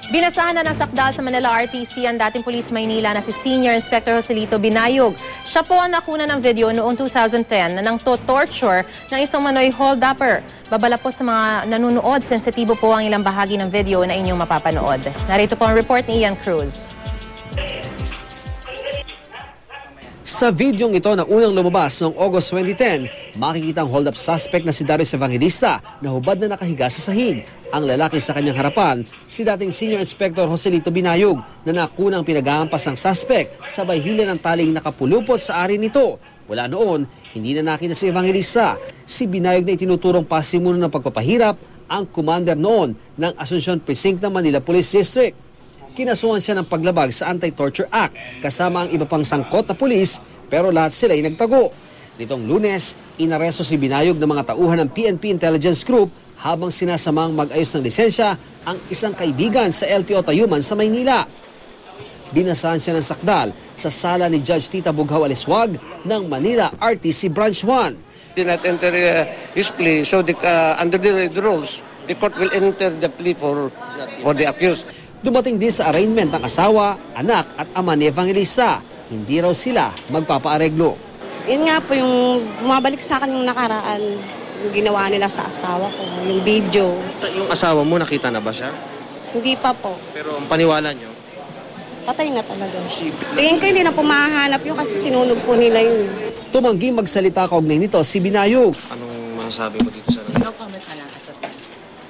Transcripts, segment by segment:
Binasahan na ng sakdal sa Manila RTC ang dating Police Maynila na si Senior Inspector Joselito Binayog. Siya po ang nakuna ng video noong 2010 na nang torture ng isang manoy hold-upper. Babala po sa mga nanunood, sensitibo po ang ilang bahagi ng video na inyong mapapanood. Narito po ang report ni Ian Cruz. Sa videong ito na unang lumabas noong August 2010, makikita ang hold-up suspect na si Darius Evangelista na hubad na nakahiga sa sahig. Ang lalaki sa kanyang harapan, si dating Senior Inspector Joselito Binayog na nakunang pinag-aampas ng suspect sabay hila ng taling nakapulupot sa ari nito. Wala noon, hindi na nakita si Evangelista. Si Binayog na itinuturong pasimuno ng pagpapahirap ang commander noon ng Asuncion Precinct ng Manila Police District. Kinasuhan siya ng paglabag sa Anti-Torture Act kasama ang iba pang sangkot na pulis pero lahat sila ay nagtago. Nitong Lunes, inaresto si Binayog ng mga tauhan ng PNP Intelligence Group habang sinasamang mag-ayos ng lisensya ang isang kaibigan sa LTO Tayuman sa Maynila. Binasahan siya ng sakdal sa sala ni Judge Tita Bughaw Aliswag ng Manila RTC Branch 1. Did not enter his plea, so under the rules, the court will enter the plea for the accused. Dumating din sa arraignment ang asawa, anak at ama ni Evangelista. Hindi raw sila magpapaareglo. Yun nga po yung bumabalik sa akin yung nakaraan, yung ginawa nila sa asawa ko, yung video. Yung asawa mo, nakita na ba siya? Hindi pa po. Pero ang paniwala nyo? Patay na talaga. Tingin ko hindi na po mahanap yun kasi sinunog po nila yun. Tumanggi magsalita kaugnay nito si Binayog. Anong masasabi mo dito sa No comment na lang as of now.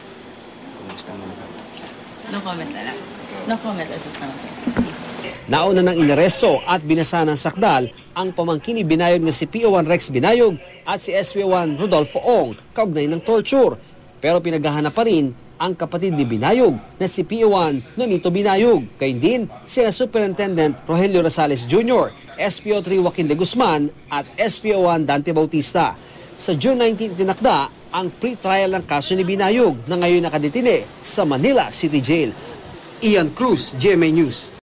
No comment na lang. No comment as of now, sir. Please. Nauna ng inaresto at binasahan ng sakdal ang pamangkin ni Binayog na si PO1 Rex Binayog at si SPO1 Rodolfo Ong kaugnay ng torture. Pero pinaghahanap pa rin ang kapatid ni Binayog na si PO1 Nonito Binayog. Gayun din sina Superintendent Rogelio Rosales Jr., SPO3 Joaquin de Guzman at SPO1 Dante Bautista. Sa June 19 tinakda ang pre-trial ng kaso ni Binayog na ngayon nakadetine sa Manila City Jail. Ian Cruz, GMA News.